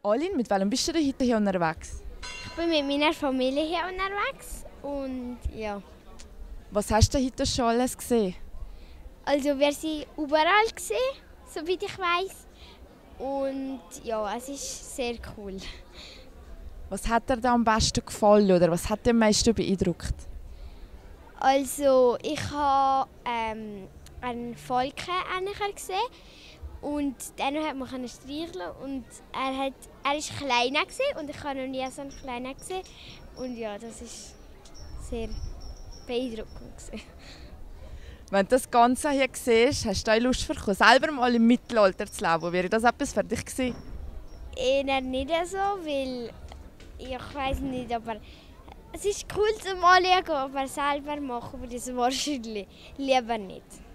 Alin, mit welchem bist du denn heute hier unterwegs? Ich bin mit meiner Familie hier unterwegs und ja. Was hast du heute schon alles gesehen? Also wir sind überall gesehen, soweit ich weiß. Und ja, es ist sehr cool. Was hat dir da am besten gefallen oder was hat dich am meisten beeindruckt? Also ich habe einen Falken gesehen und den hat man streicheln und er war kleiner und ich habe noch nie so einen kleinen gesehen. Und ja, das ist sehr beeindruckend gewesen. Wenn du das Ganze hier siehst, hast du Lust bekommen, selber mal im Mittelalter zu leben? Wäre das etwas für dich gewesen? Eher nicht so, weil ich weiß nicht, aber es ist cool zum Anschauen, aber selber machen würde ich es wahrscheinlich lieber nicht.